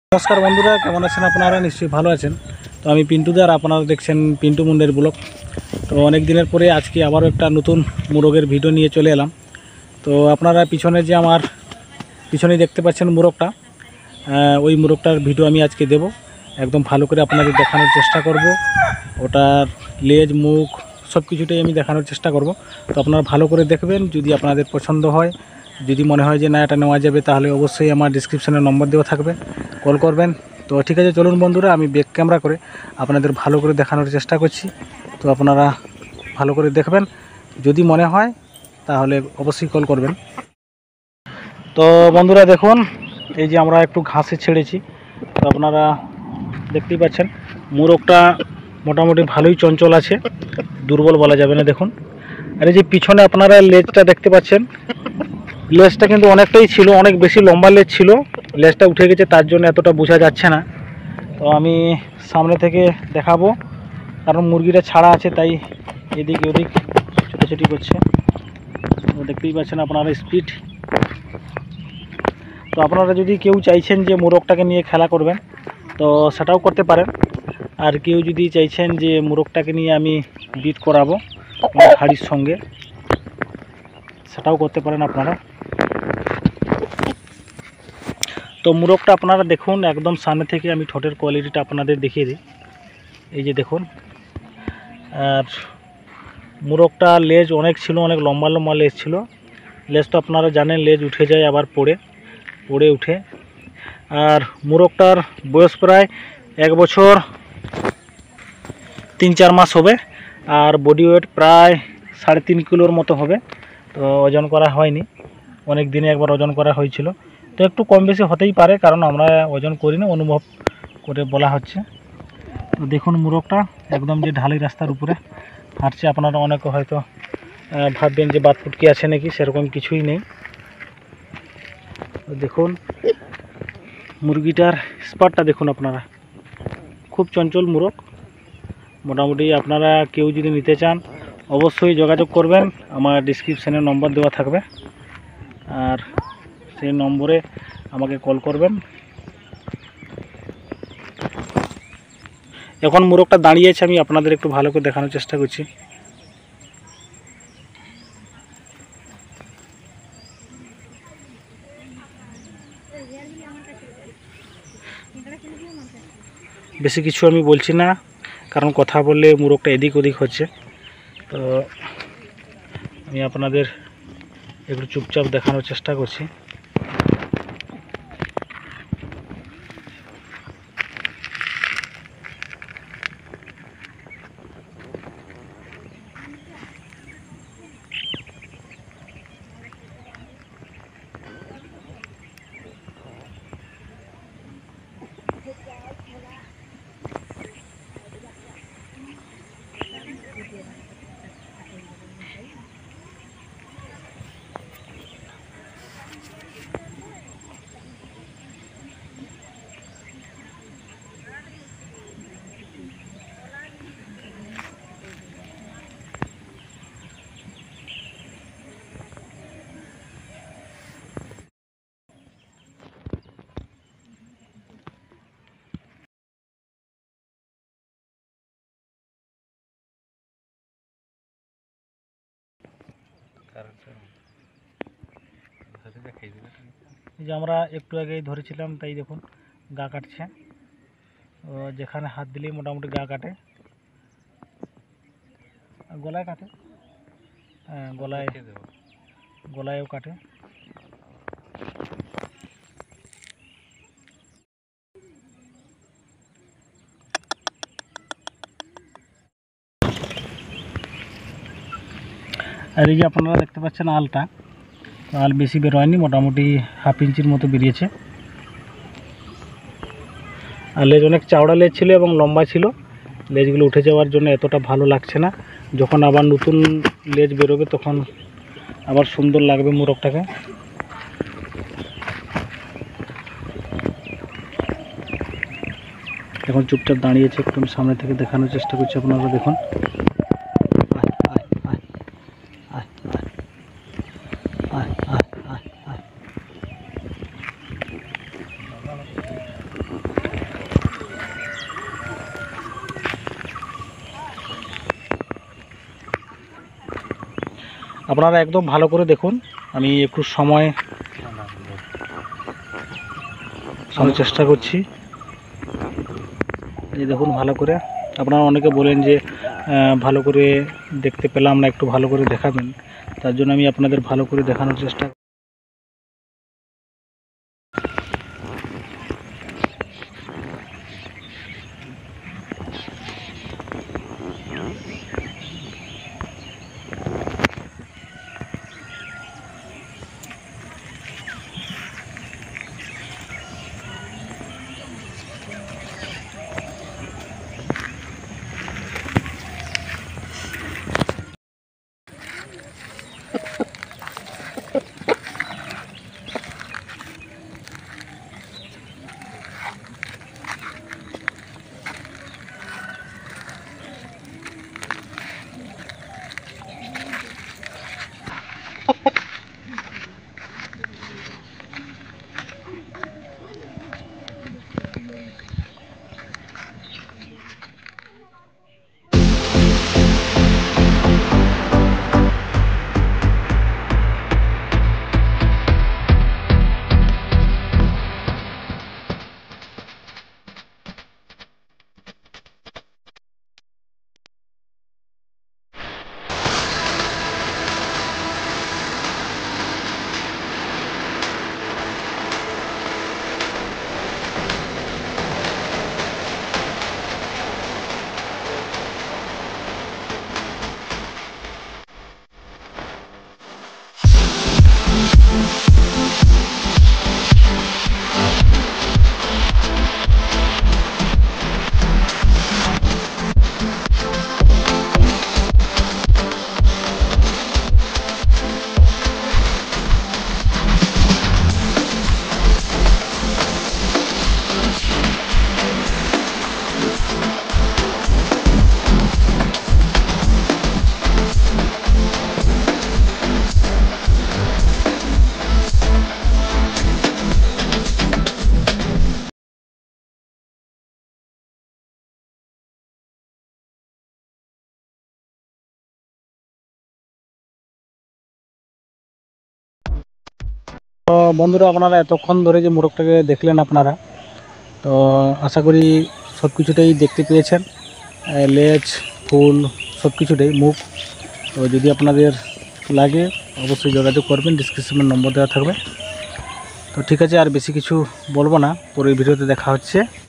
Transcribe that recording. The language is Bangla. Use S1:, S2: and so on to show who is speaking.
S1: নমস্কার বন্ধুরা, কেমন আছেন আপনারা? নিশ্চয়ই ভালো আছেন। তো আমি পিন্টুদার, আপনারা দেখছেন পিন্টু মুন্ডারি ব্লগ। তো অনেক দিনের পরে আজকে আবারও একটা নতুন মোরগের ভিডিও নিয়ে চলে এলাম। তো আপনারা পিছনে যে আমার পিছনেই দেখতে পাচ্ছেন মোরগটা, ওই মোরগটার ভিডিও আমি আজকে দেব। একদম ভালো করে আপনাদের দেখানোর চেষ্টা করব। ওটার লেজ, মুখ সব কিছুটাই আমি দেখানোর চেষ্টা করব। তো আপনারা ভালো করে দেখবেন। যদি আপনাদের পছন্দ হয়, যদি মনে হয় যে না এটা নেওয়া যাবে, তাহলে অবশ্যই আমার ডিসক্রিপশানে নম্বর দেওয়া থাকবে, কল করবেন। তো ঠিক আছে, চলুন বন্ধুরা, আমি ব্যাক ক্যামেরা করে আপনাদের ভালো করে দেখানোর চেষ্টা করছি। তো আপনারা ভালো করে দেখবেন, যদি মনে হয় তাহলে অবশ্যই কল করবেন। তো বন্ধুরা দেখুন, এই যে আমরা একটু ঘাসে ছেড়েছি। তো আপনারা দেখতেই পাচ্ছেন মোরগটা মোটামুটি ভালোই চঞ্চল আছে, দুর্বল বলা যাবে না। দেখুন, আর এই যে পিছনে আপনারা লেজটা দেখতে পাচ্ছেন, লেজটা কিন্তু অনেকটাই ছিল, অনেক বেশি লম্বা লেজ ছিল। লেজটা উঠে গেছে, তার জন্য এতটা বোঝা যাচ্ছে না। তো আমি সামনে থেকে দেখাবো, কারণ মুরগিটা ছাড়া আছে, তাই এদিক ওদিক ছোটাছুটি করছে। তো দেখতেই পাচ্ছেন আপনারা স্পিড। তো আপনারা যদি কেউ চাইছেন যে মোরগটাকে নিয়ে খেলা করবেন, তো সেটাও করতে পারেন। আর কেউ যদি চাইছেন যে মোরগটাকে নিয়ে আমি বিট করাবো হাড়ির সঙ্গে, সেটাও করতে পারেন আপনারা। তো মোরগটা আপনারা দেখুন, একদম সামনে থেকে আমি ঠোঁটের কোয়ালিটিটা আপনাদের দেখিয়ে দিই। এই যে দেখুন, আর মোরগটা লেজ অনেক ছিল, অনেক লম্বা লম্বা লেজ ছিল। লেজ তো আপনারা জানেন, লেজ উঠে যায় আবার পড়ে উঠে। আর মোরগটার বয়স প্রায় 1 বছর 3-4 মাস হবে। আর বডি ওয়েট প্রায় 3.5 কিলোর মতো হবে। তো ওজন করা হয়নি, অনেক দিনে একবার ওজন করা হয়েছিল। তো একটু কম বেশি হতেই পারে, কারণ আমরা ওজন করি না, অনুভব করে বলা হচ্ছে। তো দেখুন মোরগটা একদম যে ঢালাই রাস্তার উপরে হাঁটছে। আপনারা অনেকে হয়তো ভাববেন যে বাত ফুটকি আছে নাকি, সেরকম কিছুই নেই। তো দেখুন মুরগিটার স্পটটা দেখুন আপনারা, খুব চঞ্চল মোরগ। মোটামুটি আপনারা কেউ যদি নিতে চান অবশ্যই যোগাযোগ করবেন, আমার ডিসক্রিপশানে নম্বর দেওয়া থাকবে, আর সেই নম্বরে আমাকে কল করবেন। এখন মোরগটা দাঁড়িয়েছে, আমি আপনাদের একটু ভালো করে দেখানোর চেষ্টা করছি। বেশি কিছু আমি বলছি না, কারণ কথা বললে মোরগটা এদিক ওদিক হচ্ছে। তো আমি আপনাদের একটু চুপচাপ দেখানোর চেষ্টা করছি। এই যে আমরা একটু আগেই ধরেছিলাম, তাই দেখুন গা কাটছে। যেখানে হাত দিলেই মোটামুটি গা কাটে, গলায় কাটে। হ্যাঁ, গলায়ও কাটে। আর এই যে আপনারা দেখতে পাচ্ছেন আলটা, আল বেশি বেরোয়নি, মোটামুটি 1/2 ইঞ্চির মতো বেরিয়েছে। আর লেজ অনেক চাওড়া লেজ ছিল এবং লম্বা ছিল। লেজগুলো উঠে যাওয়ার জন্য এতটা ভালো লাগছে না। যখন আবার নতুন লেজ বেরোবে তখন আবার সুন্দর লাগবে মোরগটাকে। এখন চুপচাপ দাঁড়িয়েছে, একটু সামনে থেকে দেখানোর চেষ্টা করছি, আপনারা দেখুন। আপনারা একদম ভালো করে দেখুন, আমি একটু সময় চেষ্টা করছি। এই দেখুন ভালো করে, আপনারা অনেকে বলেন যে ভালো করে দেখতে পেলাম না, একটু ভালো করে দেখাবেন। তার জন্য আমি আপনাদের ভালো করে দেখানোর চেষ্টা। তো বন্ধুরা, আপনারা এতক্ষণ ধরে যে মোরগটাকে দেখলেন আপনারা, তো আশা করি সব কিছুটাই দেখতে পেয়েছেন, লেজ, ফুল, সব কিছুটাই, মুখ। তো যদি আপনাদের লাগে অবশ্যই যোগাযোগ করবেন, ডিসক্রিপশনে নম্বর দেওয়া থাকবে। তো ঠিক আছে, আর বেশি কিছু বলবো না, পরের ভিডিওতে দেখা হচ্ছে।